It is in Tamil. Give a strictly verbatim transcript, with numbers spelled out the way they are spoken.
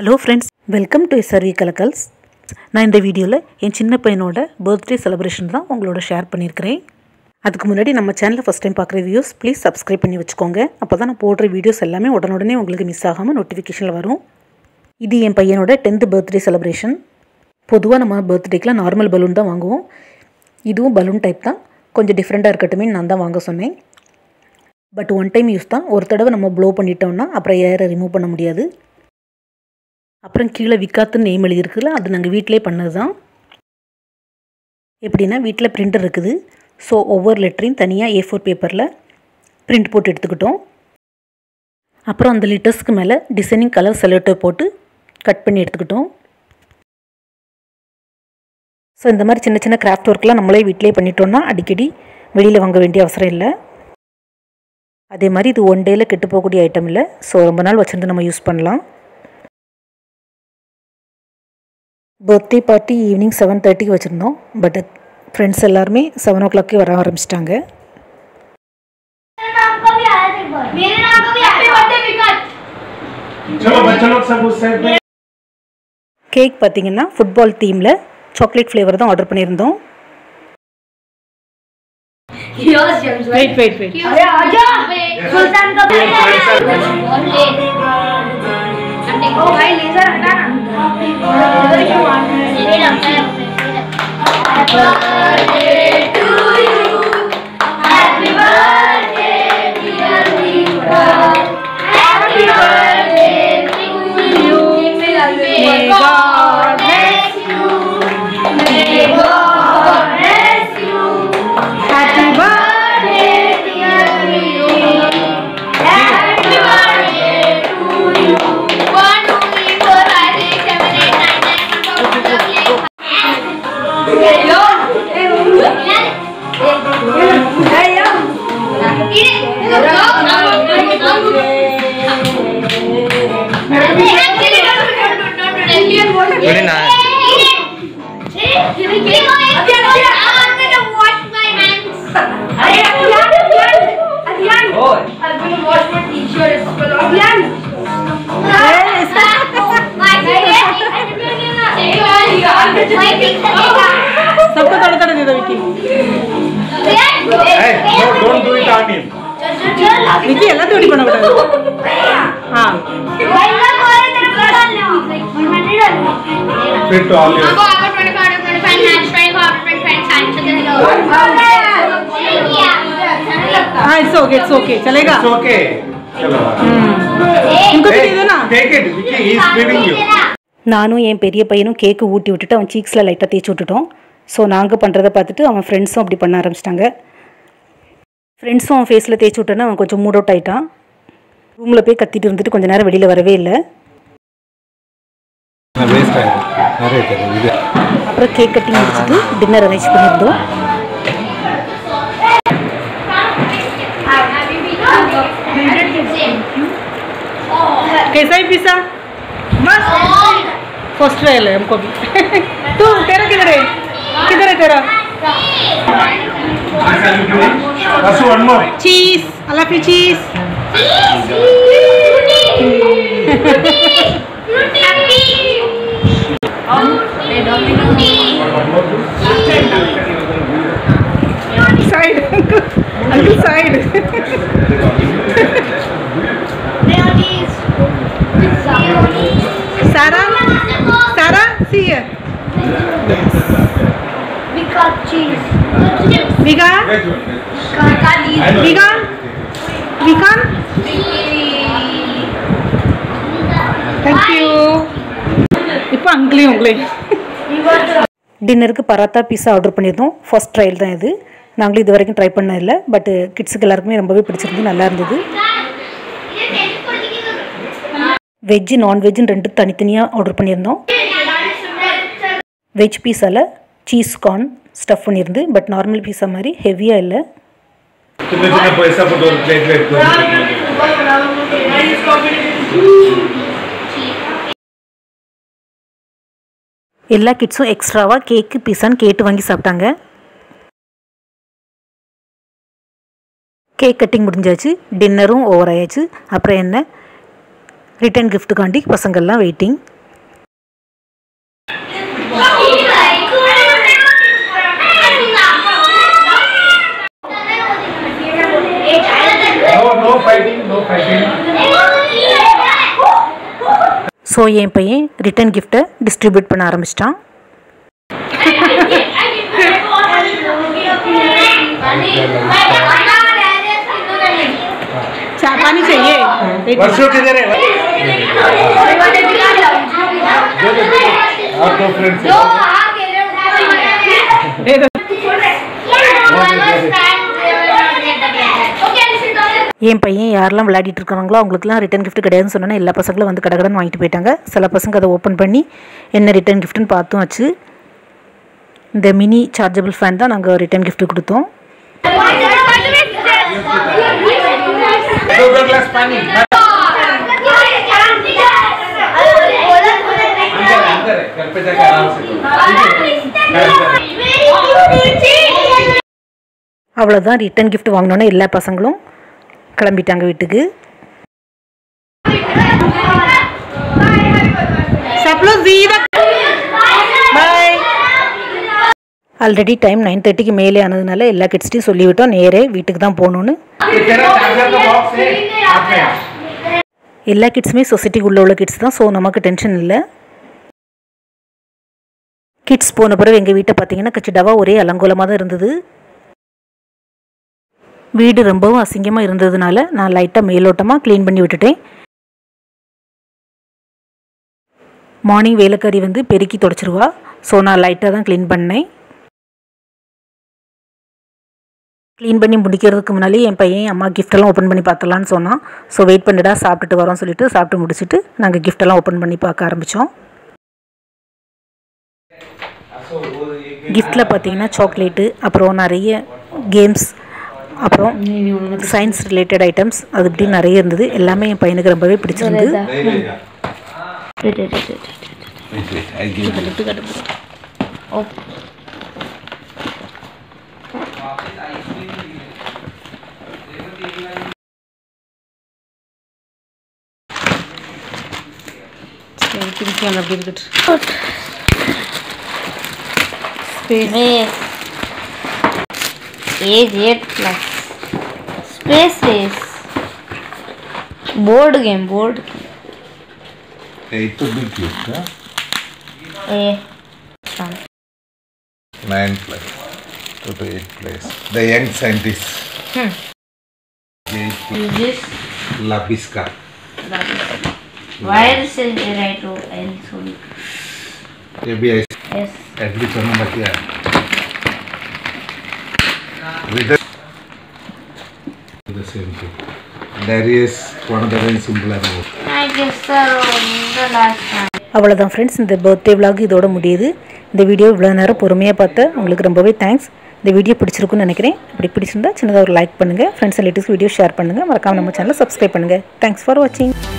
Hello friends, welcome to S R V Kalakals. நான் இந்த வீடியோல என் சின்ன பையனோட பர்த்டே செலிப்ரேஷன் தான் உங்களோட ஷேர் பண்ணியிருக்கிறேன். அதுக்கு முன்னாடி நம்ம சேனலை ஃபர்ஸ்ட் டைம் பார்க்குற வியூஸ் ப்ளீஸ் சப்ஸ்கிரைப் பண்ணி வச்சுக்கோங்க. அப்போ தான் நான் போடுற வீடியோஸ் எல்லாமே உடனுடனே உங்களுக்கு மிஸ் ஆகாமல் நோட்டிஃபிகேஷனில் வரும். இது என் பையனோட டென்த் பர்த்டே செலிப்ரேஷன். பொதுவாக நம்ம பர்த்டேக்கெலாம் நார்மல் பலூன் தான் வாங்குவோம். இதுவும் பலூன் டைப் தான், கொஞ்சம் டிஃப்ரெண்ட்டாக இருக்கட்டுமே நான் தான் வாங்க சொன்னேன். பட் ஒன் டைம் யூஸ் தான், ஒரு தடவை நம்ம ப்ளோ பண்ணிட்டோம்னா அப்புறம் ஏரை ரிமூவ் பண்ண முடியாது. அப்புறம் கீழே விக்காத்துன்னு நேம் எழுதியிருக்குல்ல, அது நாங்கள் வீட்டிலே பண்ணது தான். எப்படின்னா வீட்டில் பிரிண்டர் இருக்குது, ஸோ ஒவ்வொரு லெட்டரையும் தனியாக ஏ ஃபோர் பேப்பரில் பிரிண்ட் போட்டு எடுத்துக்கிட்டோம். அப்புறம் அந்த லெட்டர்ஸ்க்கு மேலே டிசைனிங் கலர் செலக்டர் போட்டு கட் பண்ணி எடுத்துக்கிட்டோம். ஸோ இந்த மாதிரி சின்ன சின்ன கிராஃப்ட் ஒர்க்லாம் நம்மளே வீட்டிலே பண்ணிட்டோம்னா அடிக்கடி வெளியில் வாங்க வேண்டிய அவசரம் இல்லை. அதே மாதிரி இது ஒன் டேயில் கெட்டு போகக்கூடிய ஐட்டம் இல்லை, ஸோ ரொம்ப நாள் வச்சுருந்து நம்ம யூஸ் பண்ணலாம். பர்த்டே பார்ட்டி ஈவினிங் செவன் தேர்ட்டிக்கு வச்சுருந்தோம், பட் ஃப்ரெண்ட்ஸ் எல்லாருமே செவன் ஓ கிளாக்கே வர ஆரம்பிச்சிட்டாங்க. கேக் பார்த்தீங்கன்னா ஃபுட்பால் தீமில் சாக்லேட் ஃப்ளேவர் தான் ஆர்டர் பண்ணியிருந்தோம். Wait, wait, wait. Oh, भाई लेजर हटा ना। लेजर क्यों आ रहा है? ये लगता है। Happy birthday to you. Happy birthday dear Deepa. Happy birthday to you. May God bless you. May God bless you. Happy birthday dear Deepa. Happy birthday to you. Very nice. सबको थोड़ा थोड़ा दे दो Vicky. Hey, no, don't do it on him. Vicky ಎಲ್ಲ ತೋಡಿ பண்ண கூடாது. हां. Fit to all yours. हां, इट्स ओके, इट्स ओके, चलेगा. It's okay. चलो. इनको भी दे दो ना. Take it, Vicky. He is feeding you. நானும் என் பெரிய பையனும் கேக்கு ஊட்டி விட்டுட்டு அவன் சீக்ஸில் லைட்டாக தேய்ச்சி விட்டுட்டோம். ஸோ நாங்கள் பண்ணுறதை பார்த்துட்டு அவன் ஃப்ரெண்ட்ஸும் அப்படி பண்ண ஆரம்பிச்சிட்டாங்க. ஃப்ரெண்ட்ஸும் அவன் ஃபேஸில் தேய்ச்சி விட்டோன்னா அவன் கொஞ்சம் மூட் அவுட் ஆகிட்டான். ரூமில் போய் கத்திட்டு இருந்துட்டு கொஞ்சம் நேரம் வெளியில் வரவே இல்லை. அப்புறம் கேக் கட்டிங் முடிச்சுட்டு டின்னர் அரேஞ்ச் பண்ணியிருந்தோம். कैसा है पिज़्ज़ा? मस्त। फर्स्ट ट्रायल है हमको भी. तू तेरा किधर है? किधर है तेरा? That's one more. चीज. I love you cheese. Side. Uncle side. Sarah? Sarah? See here. We got cheese. Vigan? Vigan? Vigan? Thank you. இப்போ அங்கிளையும் உங்களே டின்னருக்கு பராத்தா பீஸா ஆர்டர் பண்ணியிருந்தோம். ஃபர்ஸ்ட் ட்ரையல் தான் இது. நாங்களும் இது வரைக்கும் ட்ரை பண்ணதில்லை, பட் கிட்ஸுக்கு எல்லாருக்குமே ரொம்பவே பிடிச்சிருந்து, நல்லா இருந்தது. வெஜ்ஜு நான்வெஜ்ஜுன்னு ரெண்டு தனித்தனியாக ஆர்டர் பண்ணியிருந்தோம். வெஜ் பீஸாவில் சீஸ் கார்ன் ஸ்டஃப் பண்ணியிருந்து, பட் நார்மல் பீஸா மாதிரி ஹெவியாக இல்லை. எல்லா கிட்ஸும் எக்ஸ்ட்ராவாக கேக்கு பீஸான்னு கேட்டு வாங்கி சாப்பிட்டாங்க. கேக் கட்டிங் முடிஞ்சாச்சு, டின்னரும் ஓவர் ஆயாச்சு. அப்புறம் என்ன ரிட்டர்ன் கிஃப்ட்டுக்காண்டி பசங்கள்லாம் வெயிட்டிங். fighting, no fighting. ஸோ என் பையன் ரிட்டன் கிஃப்ட்டை டிஸ்ட்ரிபியூட் பண்ண ஆரம்பிச்சிட்டான். पानी चाहिए वर्षों किधर है? आप दो फ्रेंड्स दे दो. என் பையன் யாரெல்லாம் விளையாடிட்டு இருக்காங்களோ அவங்களுக்குலாம் ரிட்டன் கிஃப்ட் கிடையாதுன்னு சொன்னோன்னா எல்லா பசங்களும் வந்து கடகடன்னு வாங்கிட்டு போயிட்டாங்க. சில பசங்க அதை ஓப்பன் பண்ணி என்ன ரிட்டன் கிஃப்ட்னு பார்த்தும் வச்சு இந்த மினி சார்ஜபிள் ஃபேன் தான் நாங்கள் ரிட்டன் கிஃப்ட் கொடுத்தோம். दो दो ग्लास पानी अंदर है घर पे जाके आराम से அவ்வளோதான். ரிட்டன் கிஃப்ட் வாங்கினோன்னே எல்லா பசங்களும் கிளம்பிட்டாங்க வீட்டுக்கு. ஆல்ரெடி டைம் நைன் தேர்ட்டிக்கு மேலே ஆனதுனால எல்லா கிட்ஸ்ட்டையும் சொல்லிவிட்டோம் நேரே வீட்டுக்கு தான் போகணுன்னு. எல்லா கிட்ஸுமே சொசைட்டிக்கு உள்ள உள்ள கிட்ஸ் தான். ஸோ நமக்கு டென்ஷன் இல்லை. கிட்ஸ் போன பிறகு எங்கள் வீட்டை பார்த்தீங்கன்னா கச்சிடாவாக ஒரே அலங்கோலமாக தான் இருந்தது. வீடு ரொம்பவும் அசிங்கமாக இருந்ததுனால நான் லைட்டாக மேலோட்டமாக க்ளீன் பண்ணி விட்டுட்டேன். மார்னிங் வேலைக்காரி வந்து பெருக்கி தொடச்சிருவா. ஸோ நான் லைட்டாக தான் க்ளீன் பண்ணேன். க்ளீன் பண்ணி முடிக்கிறதுக்கு முன்னாடி என் பையன் அம்மா கிஃப்டெல்லாம் ஓப்பன் பண்ணி பார்த்துலான்னு சொன்னான். ஸோ வெயிட் பண்ணிடா சாப்பிட்டுட்டு வரோன்னு சொல்லிட்டு சாப்பிட்டு முடிச்சுட்டு நாங்கள் கிஃப்டெல்லாம் ஓப்பன் பண்ணி பார்க்க ஆரம்பித்தோம். கிஃப்டில் பார்த்தீங்கன்னா சாக்லேட்டு, அப்புறம் நிறைய கேம்ஸ், அப்புறம் சயின்ஸ் ரிலேட்டட் ஐட்டம்ஸ், அது இப்படி நிறைய இருந்தது. எல்லாமே என் பையனுக்கு ரொம்பவே பிடிச்சிருந்தது. அப்படி இருக்கட்டும். Space. Age eight plus. Space race. Board game. Board game. Eight to be cute, huh? A. Nine plus. To the eight place. The young scientist. Hmm. Eight Is this? Labiska. Why is it right to L sorry? Maybe I Yes. at least one number here. With the, the same thing. Darius, one of the very simple animals. I guess sir the last time. அவ்வளோதான் ஃப்ரெண்ட்ஸ், இந்த பர்த்டே விலாக் இதோட முடியுது. இந்த வீடியோ இவ்வளோ நேரம் பொறுமையாக பார்த்து உங்களுக்கு ரொம்பவே தேங்க்ஸ். இந்த வீடியோ பிடிச்சிருக்குன்னு நினைக்கிறேன். அப்படி பிடிச்சிருந்தா சின்னதாக ஒரு லைக் பண்ணுங்கள். ஃப்ரெண்ட்ஸ் ரிலேட்டிவ்ஸ் வீடியோ ஷேர் பண்ணுங்கள். மறக்காமல் நம்ம சேனலை சப்ஸ்கிரைப் பண்ணுங்கள். தேங்க்ஸ் ஃபார் வாட்சிங்.